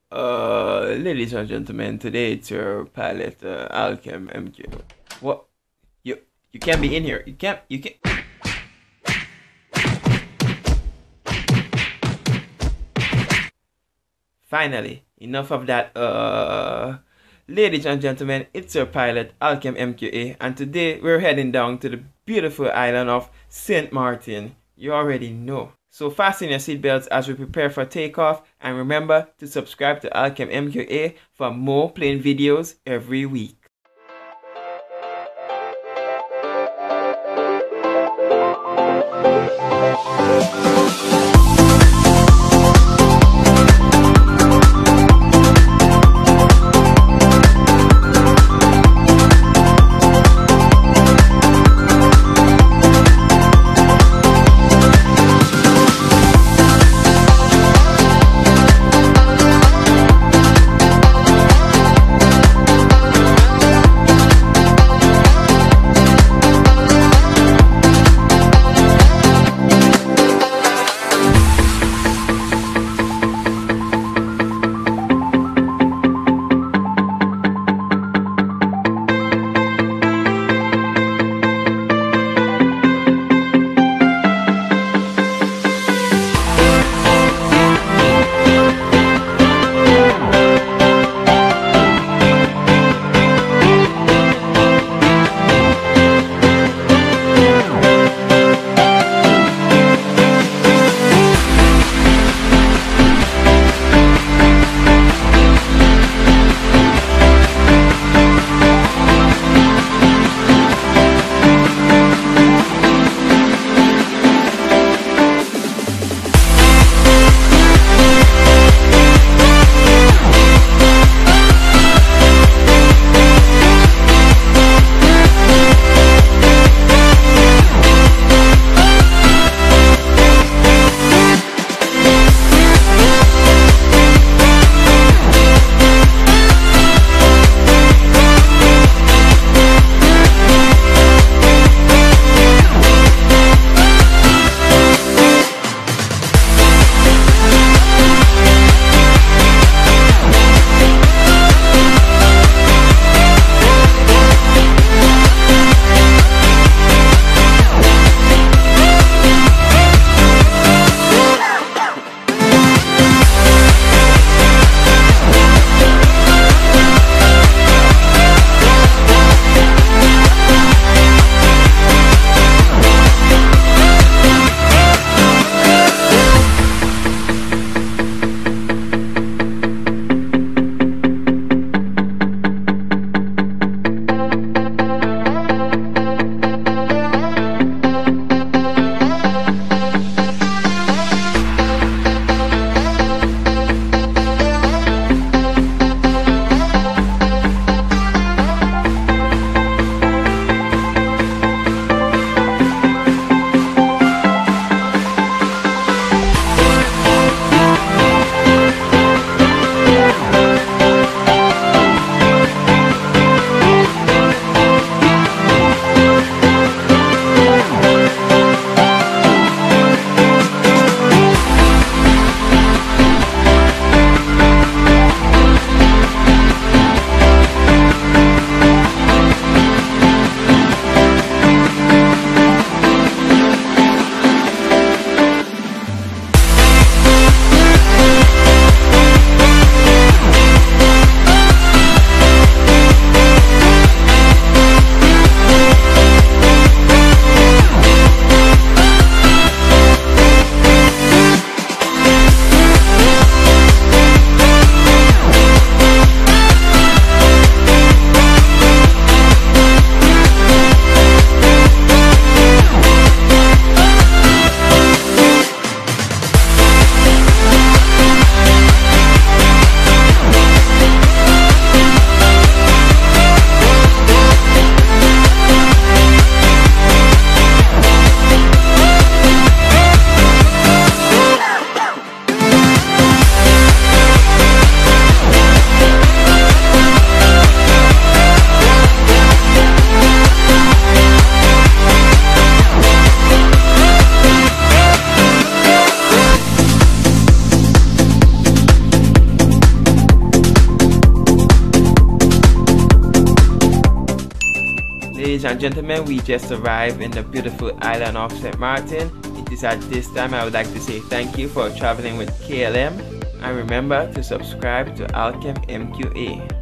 Ladies and gentlemen, today it's your pilot, Alchem MQ. What? You you can't be in here. You can't. Finally, enough of that. Ladies and gentlemen, it's your pilot, Alchem MQA, and today we're heading down to the beautiful island of Saint Martin. You already know. So fasten your seatbelts as we prepare for takeoff, and remember to subscribe to Alchem MQA for more plane videos every week. ladies and gentlemen, we just arrived in the beautiful island of St. Martin. It is at this time I would like to say thank you for traveling with KLM, and remember to subscribe to Alchem MQA.